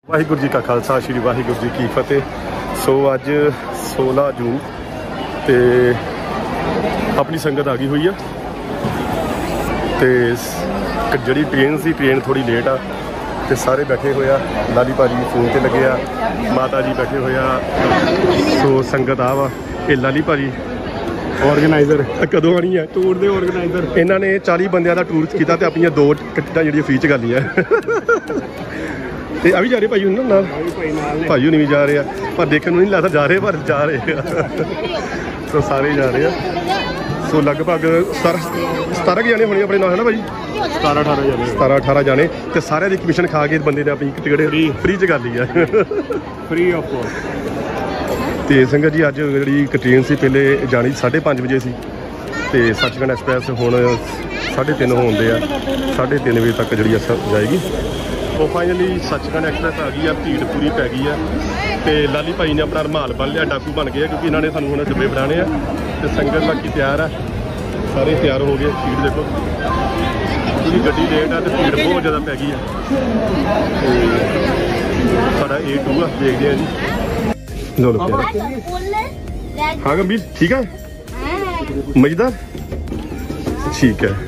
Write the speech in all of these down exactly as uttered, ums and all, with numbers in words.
वाहिगुरू जी का खालसा श्री वाहिगुरू जी की फतेह। सो अज सोलह जून तो अपनी संगत आ गई हुई है तो जी ट्रेन सी ट्रेन थोड़ी लेट आ तो सारे बैठे हुए आ। लाली भाजी फोन से लगे आ, माता जी बैठे हुए आ। सो संगत आ वा ये लाली भाजी ऑर्गेनाइजर कदों आनी है टूर के ऑर्गेनाइजर इन्होंने चाली बंद का टूर किया तो अपन दो टिकटा जी फ्री च कर लिया। ਤੇ ਆ ਵੀ ਜਾ ਰਹੇ ਭਾਈ ਉਹਨਾਂ ਨਾਲ ਭਾਈ ਹੁਣੀ ਵੀ ਜਾ ਰਹੇ ਆ ਪਰ ਦੇਖਣ ਨੂੰ ਨਹੀਂ ਲੱਗਦਾ ਜਾ ਰਹੇ ਪਰ ਜਾ ਰਹੇ ਆ। ਸੋ ਸਾਰੇ ਜਾ ਰਹੇ ਆ। ਸੋ ਲਗਭਗ ਸਤਾਰਾਂ ਕੁ ਜਾਣੇ ਹੋਣੇ ਆਪਣੇ ਨਾਲ ਹੈ ਨਾ ਭਾਈ ਸਤਾਰਾਂ ਅਠਾਰਾਂ ਜਾਣੇ ਸਤਾਰਾਂ ਅਠਾਰਾਂ ਜਾਣੇ ਤੇ ਸਾਰਿਆਂ ਦੀ ਕਮਿਸ਼ਨ ਖਾ ਕੇ ਬੰਦੇ ਨੇ ਆਪਣੀ ਟਿਕਟ ਫ੍ਰੀ 'ਚ ਕਰ ਲਈ ਆ ਫ੍ਰੀ ਆਫ ਕੋਸਟ। ਤੇ ਸੰਗਤ ਜੀ ਅੱਜ ਜਿਹੜੀ ਟ੍ਰੇਨ ਸੀ ਪਹਿਲੇ ਜਾਣੀ ਸਾਢੇ ਪੰਜ ਵਜੇ ਸੀ ਤੇ ਸੱਚਖੰਡ ਐਕਸਪ੍ਰੈਸ ਹੁਣ ਸਾਢੇ ਤਿੰਨ ਹੋਣਦੇ ਆ ਸਾਢੇ ਤਿੰਨ ਵਜੇ ਤੱਕ ਜਿਹੜੀ ਜਾਏਗੀ। ਉਹ ਫਾਈਨਲੀ ਸੱਚਖੰਡ ਐਕਸਪ੍ਰੈਸ ਆ ਗਈ ਆ। ਭੀੜ ਪੂਰੀ ਪੈ ਗਈ ਆ ਤੇ ਲਾਲੀ ਭਾਈ ਨੇ ਆਪਣਾ ਰੁਮਾਲ ਬੰਨ ਲਿਆ ਡਾਕੂ ਬਣ ਗਏ ਕਿਉਂਕਿ ਇਹਨਾਂ ਨੇ ਸਾਨੂੰ ਹੁਣ ਡੱਬੇ ਬਣਾਉਣੇ ਆ ਤੇ ਸੰਗਤ ਬਾਕੀ ਤਿਆਰ ਆ ਸਾਰੇ ਤਿਆਰ ਹੋ ਗਏ। ਭੀੜ ਦੇਖੋ ਪੂਰੀ ਗੱਡੀ ਲੇਟ ਆ ਤੇ ਭੀੜ ਬਹੁਤ ਜ਼ਿਆਦਾ ਪੈ ਗਈ ਆ। ਤੇ ਸਾਡਾ ਏ ਟੂ ਆ ਦੇਖਦੇ ਆ ਜੀ। ਲੋ ਲੋ ਹਾਂ ਗੰਭੀਰ ਠੀਕ ਆ ਮਜ਼ੇਦਾਰ ਠੀਕ ਹੈ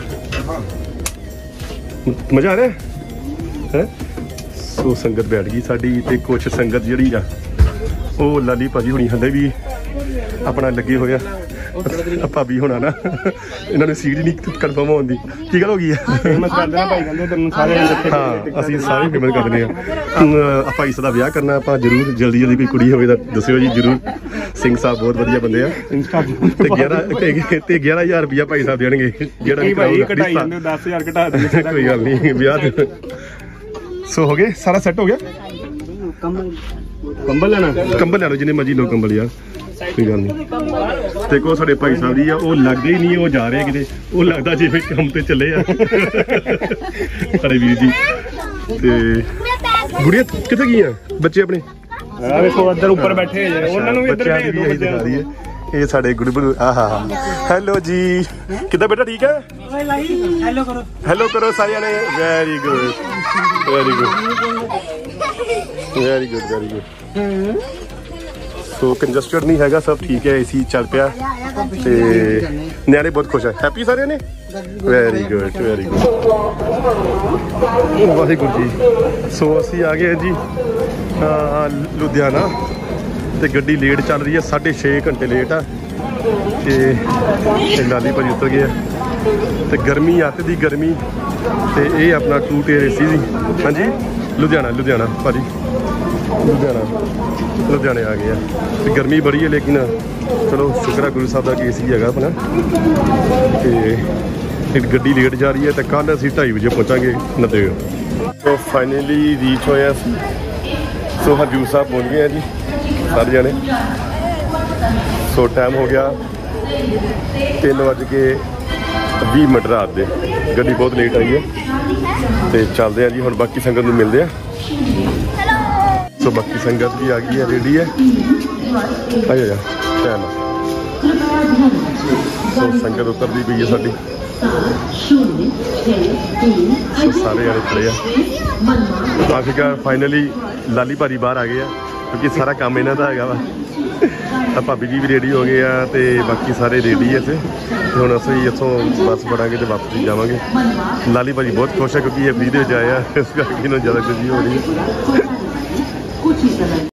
ਮਜ਼ਾ ਆ ਰਿਹਾ है। सो संगत बैठ गई साड़ी ते कुछ संगत जी वो लाली भाजी होनी हले भी अपना लगे हुए भाभी होना ना इन्होंने सीट ही नहीं कन्फर्म होने की गल हो गई है। हाँ असीं सारे फेमस कर देने आप इसका ब्याह करना आप जरूर जल्दी जल्दी कोई कुड़ी हो दस्यो जी जरूर। सिंह साहब बहुत वधिया बंदे आ ग्यारह ग्यारह हजार रुपया भाई साहब देंगे कोई गल नहीं ब्याह। सो हो गए सारा सेट हो गया कंबल लेना कंबल ले लो जिन्हें मर्जी लो कंबल यार कोई गल नहीं। देखो साढ़े भाई साहब जी वो लगते ही नहीं वो जा रहे किते वो लगता जिवें काम ते चले आ साढ़े वीर जी। ते गुड़िया कित्थे गई बच्चे अपने इधर ऊपर बैठे ये साढ़े गुड़बड़ू आहा हेलो जी किदा बेटा ठीक है हेलो करो हेलो करो सारे ने very good very good very good very good. So congested नहीं हैगा सब ठीक है एसी चल पिया ते न्याणे बहुत खुश है हैप्पी सारे ने very good very good Waheguru ji. So असी आ गए जी लुधियाना ਤੇ ਗੱਡੀ ਲੇਟ ਚੱਲ ਰਹੀ ਹੈ ਸਾਢੇ ਛੇ ਘੰਟੇ ਲੇਟ ਆ ਤੇ ਲਾਲੀ ਭਾਜੀ ਉਤਰ ਗਏ ਆ ਤੇ ਗਰਮੀ ਅੱਤ ਦੀ ਗਰਮੀ ਤੇ ਇਹ ਆਪਣਾ ਟੂ ਟੇਰ ਏਸੀ ਜੀ ਹਾਂਜੀ ਲੁਧਿਆਣਾ ਲੁਧਿਆਣਾ ਭਾਜੀ ਲੁਧਿਆਣਾ ਲੁਧਿਆਣੇ ਆ ਗਏ ਆ ਤੇ ਗਰਮੀ ਬੜੀ ਹੈ ਲੇਕਿਨ ਚਲੋ ਸ਼ੁਕਰ ਗੁਰੂ ਸਾਹਿਬ ਦਾ ਕਿ ਏਸੀ ਹੈਗਾ ਆਪਣਾ। ਤੇ ਗੱਡੀ ਲੇਟ ਜਾ ਰਹੀ ਹੈ ਤੇ ਕੱਲ੍ਹ ਅਸੀਂ ਢਾਈ ਵਜੇ ਪਹੁੰਚਾਂਗੇ ਨੰਦੇੜ। ਸੋ ਫਾਈਨਲੀ ਰੀਚ ਹੋਏ ਅਸੀਂ। ਸੋ ਹਜੂਰ ਸਾਹਿਬ ਪਹੁੰਚ ਗਏ ਆ ਜੀ सारे जाने। सो टाइम हो गया तीन बज के भी मिनट रात दे गड्डी बहुत लेट आई है तो चलते हैं जी हम बाकी संगत में मिलते हैं। सो बाकी संगत भी आ गई है रेडी है आ जा टाइम। सो संगत उतरती पई है साडी सो सारे जाने खड़े हैं। आखिरकार फाइनली लाली भाजी बाहर आ गए हैं क्योंकि सारा काम इन्हों का है वा भाभी जी भी रेडी हो गए हैं तो बाकी सारे रेडी है इतने हम असं इतों बस बढ़ांगे तो वापस जावांगे। लाली भाजी बहुत खुश है क्योंकि ये फ्री दे आया इस करके इन्होंने ज़्यादा खुशी हो रही है।